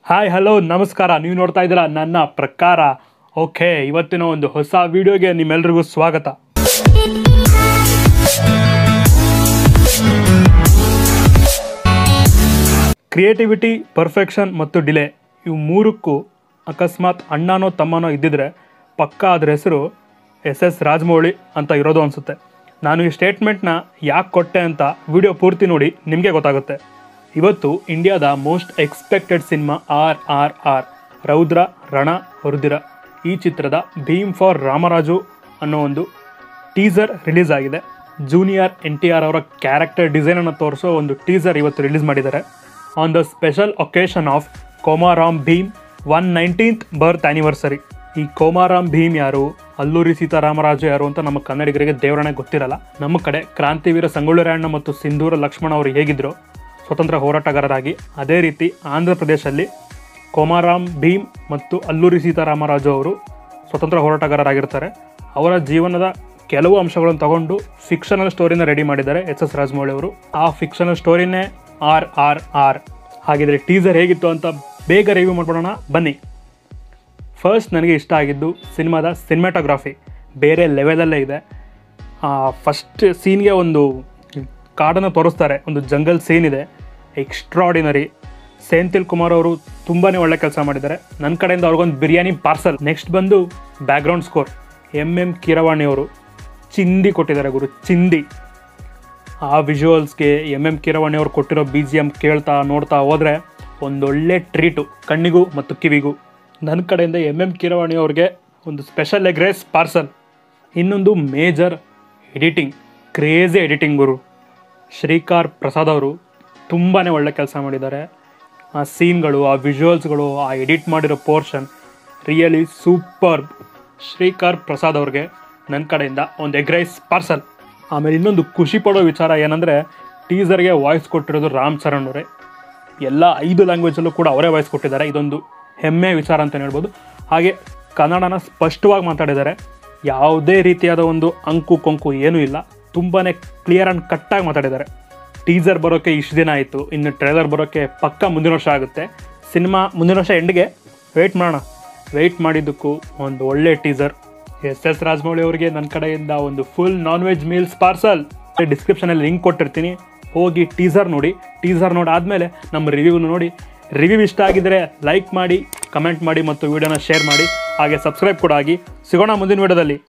Hi hello ನಮಸ್ಕಾರ. ನೀವು ನೋಡ್ತಾ ಇದ್ದೀರಾ ನನ್ನ ಪ್ರಕಾರ. ಓಕೆ, ಇವತ್ತಿನ ಒಂದು ಹೊಸ ವಿಡಿಯೋಗೆ ನಿಮ್ಮೆಲ್ರಿಗೂ ಸ್ವಾಗತ. ಕ್ರಿಯೇಟಿವಿಟಿ, ಪರ್ಫೆಕ್ಷನ್ ಮತ್ತು ಡಿಲೇ ಇವು ಮೂರಕ್ಕೂ ಅಕಸ್ಮಾತ್ ಅಣ್ಣನೋ ತಮ್ಮನೋ ಇದ್ದಿದ್ರೆ ಪಕ್ಕಾ ಅದರ ಹೆಸರು ಎಸ್ ರಾಜಮೌಳಿ ಅಂತ ಇರೋದು ಅನಿಸುತ್ತೆ. ನಾನು ಈ ಸ್ಟೇಟ್ಮೆಂಟ್ನ ಯಾಕೆ ಕೊಟ್ಟೆ ಅಂತ ವಿಡಿಯೋ ಪೂರ್ತಿ ನೋಡಿ ನಿಮಗೆ ಗೊತ್ತಾಗುತ್ತೆ. ಇವತ್ತು ಇಂಡಿಯಾದ ಮೋಸ್ಟ್ ಎಕ್ಸ್ಪೆಕ್ಟೆಡ್ ಸಿನಿಮಾ RRR ರೌದ್ರ ರಣ ಹೊರದಿರ ಈ ಚಿತ್ರದ ಭೀಮ್ ಫಾರ್ ರಾಮರಾಜು ಅನ್ನೋ ಒಂದು ಟೀಸರ್ ರಿಲೀಸ್ ಆಗಿದೆ. ಜೂನಿಯರ್ NTR ಅವರ ಕ್ಯಾರೆಕ್ಟರ್ ಡಿಸೈನನ್ನು ತೋರಿಸೋ ಒಂದು ಟೀಸರ್ ಇವತ್ತು ರಿಲೀಸ್ ಮಾಡಿದ್ದಾರೆ. On the special occasion of Komaram Bheem 119th birth anniversary. ಈ ಕೋಮಾರಾಮ್ ಭೀಮ್ ಯಾರು, ಅಲ್ಲೂರಿ ಸೀತಾರಾಮರಾಜು ಯಾರು ಅಂತ ನಮ್ಮ ಕನ್ನಡಿಗರಿಗೆ ದೇವರಣೆ ಗೊತ್ತಿರಲ್ಲ. ನಮ್ಮ ಕಡೆ ಕ್ರಾಂತಿವೀರ ಸಂಗೊಳ್ಳಿ ರಾಯಣ್ಣ ಮತ್ತು ಸಿಂಧೂರ ಲಕ್ಷ್ಮಣ ಅವರು ಹೇಗಿದ್ರು ಸ್ವತಂತ್ರ ಹೋರಾಟಗಾರರಾಗಿ, ಅದೇ ರೀತಿ ಆಂಧ್ರ ಪ್ರದೇಶದಲ್ಲಿ ಕೋಮಾರಾಮ್ ಭೀಮ್ ಮತ್ತು ಅಲ್ಲೂರಿ ಸೀತಾರಾಮರಾಜು ಅವರು ಸ್ವತಂತ್ರ ಹೋರಾಟಗಾರರಾಗಿರ್ತಾರೆ. ಅವರ ಜೀವನದ ಕೆಲವು ಅಂಶಗಳನ್ನು ತಗೊಂಡು ಫಿಕ್ಷನಲ್ ಸ್ಟೋರಿನ ರೆಡಿ ಮಾಡಿದ್ದಾರೆ ಎಸ್ ರಾಜಮೌಳಿ ಅವರು. ಆ ಫಿಕ್ಷನಲ್ ಸ್ಟೋರಿನೇ RRR. ಹಾಗಿದ್ರೆ ಟೀಸರ್ ಹೇಗಿತ್ತು ಅಂತ ಬೇಗ ರಿವ್ಯೂ ಮಾಡ್ಬಿಡೋಣ ಬನ್ನಿ. ಫಸ್ಟ್ ನನಗೆ ಇಷ್ಟ ಆಗಿದ್ದು ಸಿನಿಮಾದ ಸಿನಿಮಾಟೋಗ್ರಫಿ ಬೇರೆ ಲೆವೆಲಲ್ಲೇ ಇದೆ. ಫಸ್ಟ್ ಸೀನ್ಗೆ ಒಂದು ಕಾಡನ್ನು ತೋರಿಸ್ತಾರೆ, ಒಂದು ಜಂಗಲ್ ಸೀನ್ ಇದೆ, ಎಕ್ಸ್ಟ್ರಾಡಿನರಿ. ಸೆಂಥಿಲ್ ಕುಮಾರ್ ಅವರು ತುಂಬಾ ಒಳ್ಳೆ ಕೆಲಸ ಮಾಡಿದ್ದಾರೆ. ನನ್ನ ಕಡೆಯಿಂದ ಅವ್ರಿಗೊಂದು ಬಿರಿಯಾನಿ ಪಾರ್ಸಲ್. ನೆಕ್ಸ್ಟ್ ಬಂದು ಬ್ಯಾಕ್ಗ್ರೌಂಡ್ ಸ್ಕೋರ್ MM ಕೀರವಾಣಿ ಅವರು ಚಿಂದಿ ಕೊಟ್ಟಿದ್ದಾರೆ ಗುರು, ಚಿಂದಿ. ಆ ವಿಜುವಲ್ಸ್ಗೆ MM ಕೀರವಾಣಿ ಅವರು ಕೊಟ್ಟಿರೋ BGM ಕೇಳ್ತಾ ನೋಡ್ತಾ ಹೋದರೆ ಒಂದೊಳ್ಳೆ ಟ್ರೀಟು ಕಣ್ಣಿಗೂ ಮತ್ತು ಕಿವಿಗೂ. ನನ್ನ ಕಡೆಯಿಂದ MM ಕೀರವಾಣಿ ಅವ್ರಿಗೆ ಒಂದು ಸ್ಪೆಷಲ್ ಎಗ್ ರೈಸ್ ಪಾರ್ಸಲ್. ಇನ್ನೊಂದು ಮೇಜರ್ ಎಡಿಟಿಂಗ್, ಕ್ರೇಜಿ ಎಡಿಟಿಂಗ್ ಗುರು. ಶ್ರೀಕಾರ್ ಪ್ರಸಾದ್ ಅವರು ತುಂಬಾ ಒಳ್ಳೆ ಕೆಲಸ ಮಾಡಿದ್ದಾರೆ. ಆ ಸೀನ್ಗಳು, ಆ ವಿಜುವಲ್ಸ್ಗಳು, ಆ ಎಡಿಟ್ ಮಾಡಿರೋ portion really super. Srikar Prasad ಅವ್ರಿಗೆ ನನ್ನ ಕಡೆಯಿಂದ ಒಂದು ಎಗ್ ರೈಸ್ ಪಾರ್ಸಲ್. ಆಮೇಲೆ ಇನ್ನೊಂದು ಖುಷಿ ಪಡೋ ವಿಚಾರ ಏನಂದರೆ ಟೀಸರ್ಗೆ ವಾಯ್ಸ್ ಕೊಟ್ಟಿರೋದು ರಾಮ್ ಚರಣ್ ಅವರೇ. ಎಲ್ಲ 5 ಲ್ಯಾಂಗ್ವೇಜಲ್ಲೂ ಕೂಡ ಅವರೇ ವಾಯ್ಸ್ ಕೊಟ್ಟಿದ್ದಾರೆ. ಇದೊಂದು ಹೆಮ್ಮೆ ವಿಚಾರ ಅಂತಲೇ ಹೇಳ್ಬೋದು. ಹಾಗೆ ಕನ್ನಡನ ಸ್ಪಷ್ಟವಾಗಿ ಮಾತಾಡಿದ್ದಾರೆ. ಯಾವುದೇ ರೀತಿಯಾದ ಒಂದು ಅಂಕು ಕೊಂಕು ಏನೂ ಇಲ್ಲ. ತುಂಬಾ ಕ್ಲಿಯರ್ ಆ್ಯಂಡ್ ಕಟ್ಟಾಗಿ ಮಾತಾಡಿದ್ದಾರೆ. ಟೀಸರ್ ಬರೋಕ್ಕೆ ಇಷ್ಟು ದಿನ ಆಯಿತು, ಇನ್ನು ಟ್ರೇಲರ್ ಬರೋಕ್ಕೆ ಪಕ್ಕ ಮುಂದಿನ ವರ್ಷ ಆಗುತ್ತೆ. ಸಿನಿಮಾ ಮುಂದಿನ ವರ್ಷ ಎಂಡ್ಗೆ ವೆಯ್ಟ್ ಮಾಡೋಣ. ವೆಯ್ಟ್ ಮಾಡಿದ್ದಕ್ಕೂ ಒಂದು ಒಳ್ಳೆ ಟೀಸರ್. ಎಸ್ ರಾಜಮೌಳಿ ಅವರಿಗೆ ನನ್ನ ಕಡೆಯಿಂದ ಒಂದು full non veg meals parcel. ಡಿಸ್ಕ್ರಿಪ್ಷನಲ್ಲಿ ಲಿಂಕ್ ಕೊಟ್ಟಿರ್ತೀನಿ, ಹೋಗಿ ಟೀಸರ್ ನೋಡಿ. ಟೀಸರ್ ನೋಡಾದಮೇಲೆ ನಮ್ಮ ರಿವ್ಯೂನ ನೋಡಿ. ರಿವ್ಯೂ ಇಷ್ಟ ಆಗಿದ್ದರೆ ಲೈಕ್ ಮಾಡಿ, ಕಮೆಂಟ್ ಮಾಡಿ ಮತ್ತು ವಿಡಿಯೋನ ಶೇರ್ ಮಾಡಿ. ಹಾಗೆ ಸಬ್ಸ್ಕ್ರೈಬ್ ಕೂಡ ಆಗಿ. ಸಿಗೋಣ ಮುಂದಿನ ವಿಡಿಯೋದಲ್ಲಿ.